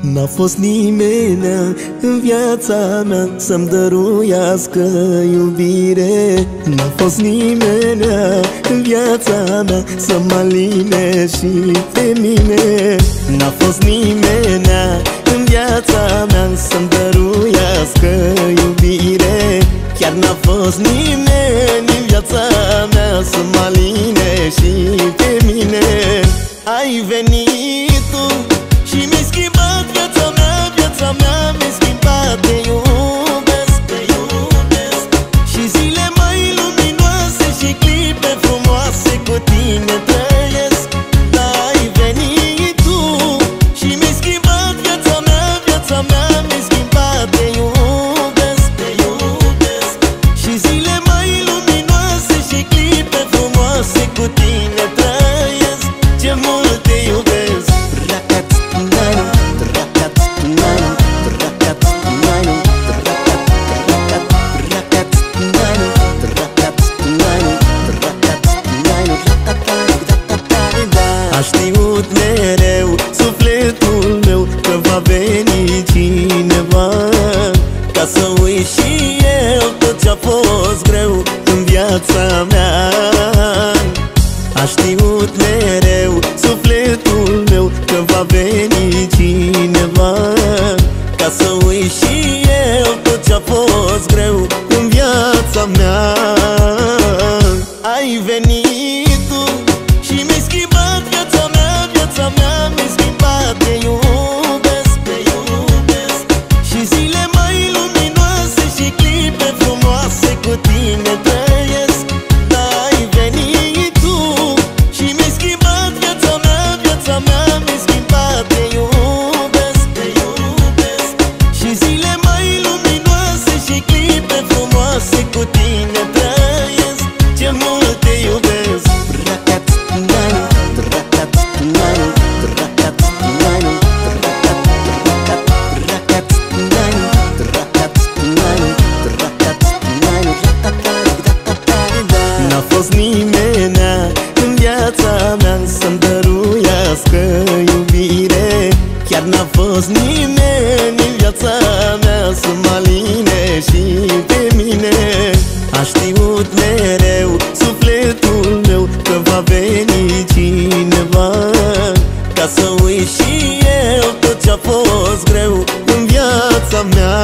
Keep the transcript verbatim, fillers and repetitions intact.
N-a fost nimeni în viața mea să-mi dăruiască iubire. N-a fost nimeni în viața mea să mă aline și pe mine. N-a fost nimeni în viața mea să-mi dăruiască iubire. Chiar n-a fost nimeni în viața mea să mă aline și pe mine. Ai venit tu și mi-ai schimbat viața mea, viața mea mi-ai schimbat. Te iubesc, te iubesc. Și zile mai luminoase și clipe frumoase cu tine trăiesc. Da, ai venit tu și mi-ai schimbat viața mea, viața mea mi-ai schimbat. Te iubesc, te iubesc. Și zile mai luminoase și clipe frumoase cu tine trăiesc. Ce mult te iubesc. A știut mereu sufletul meu că va veni cineva ca să uit și eu tot ce-a fost greu în viața mea. A știut mereu sufletul meu că va veni cineva ca să uit și eu tot ce-a fost greu în viața mea. Ai venit tu și mi-ai schimbat viața mea, viața mea mi-ai schimbat. Te iubesc, te iubesc. Și zile mai luminoase și clipe frumoase cu tine trăiesc. Da, ai venit tu și mi-ai schimbat viața mea, viața mea mi-ai schimbat. Te iubesc, te iubesc. Și zile mai luminoase și clipe frumoase cu tine trăiesc. Ce mult te iubesc. N-a fost nimeni în viața mea să-mi dăruiască iubire. Chiar n-a fost nimeni în viața mea să mă aline și pe mine. A știut mereu sufletul meu că va veni cineva ca să uit și eu tot ce-a fost greu în viața mea.